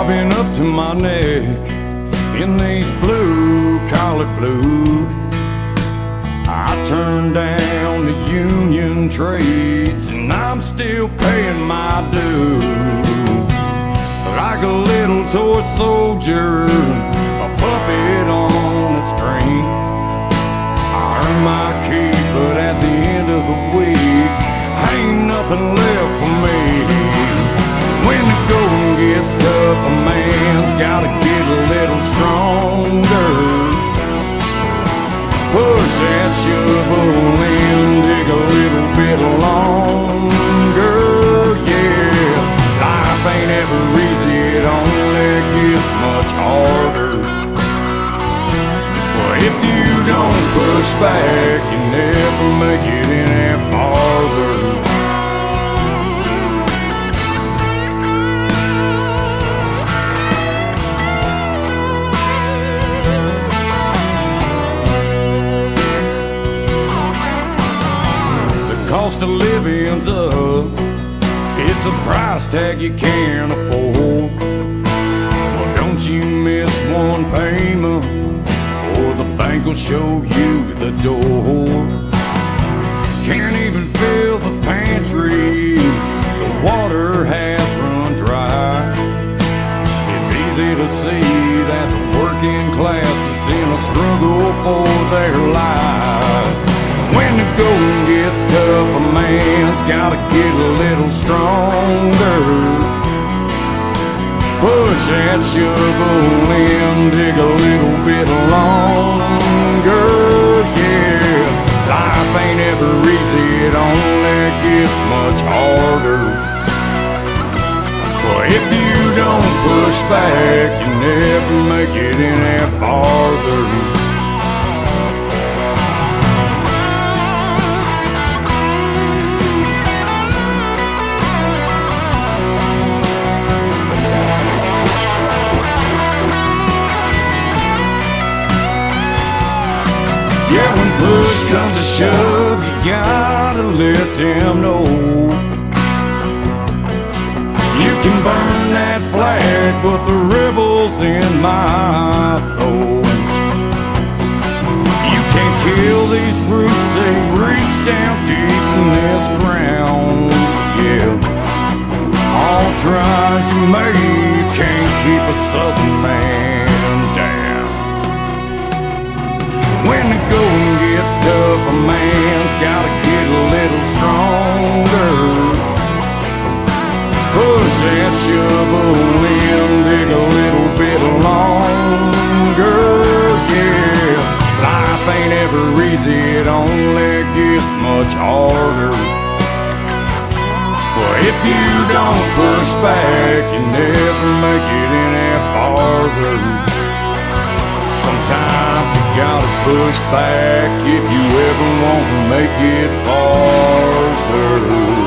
been up to my neck in these blue-collar blues. I turned down the union trades, and I'm still paying my dues. Like a little toy soldier, a puppet on a string. I earn my keep, but at the end of the week, ain't nothing left for me. When the going gets tough, a man's gotta get a little stronger. Push that shovel in, dig a little bit longer. Yeah, life ain't ever easy, it only gets much harder. Well, if you don't push back, you never make it any farther. Cost of living's up, it's a price tag you can't afford. Well, don't you miss one payment, or the bank will show you the door. Can't even fill the pantry, the water has run dry. It's easy to see that the working class is in a struggle for their lives. When the going gets tough, a man's gotta get a little stronger. Push that shovel in, dig a little bit longer. Yeah, life ain't ever easy, it only gets much harder. But if you don't push back, you never make it any farther. Yeah, when push comes to shove, you gotta let them know. You can burn that flag, but the rebel's in my soul. You can't kill these brutes, they reach down deep in this ground. Yeah, all tries you make, can't keep a southern man down. When the going gets tough, a man's gotta get a little stronger. Push that shovel in, dig a little bit longer. Yeah, life ain't ever easy, it only gets much harder. Well, if you don't push back, you never make it any farther. Sometimes you gotta push back if you ever want to make it farther.